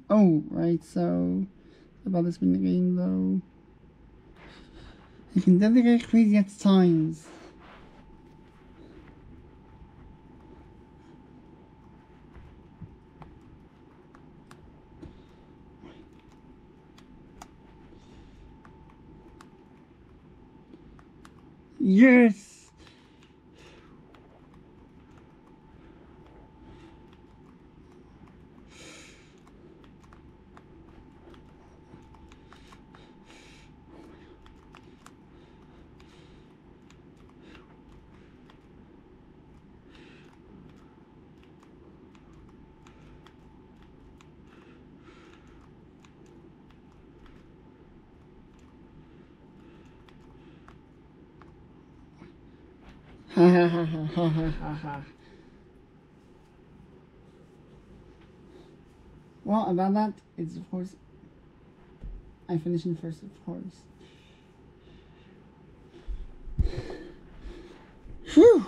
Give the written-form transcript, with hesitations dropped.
Oh, right, so about this in the game though. You can definitely get crazy at times. Yes! Ha ha ha ha ha ha ha ha. Well, about that, it's of course, I finished in first, of course. Whew!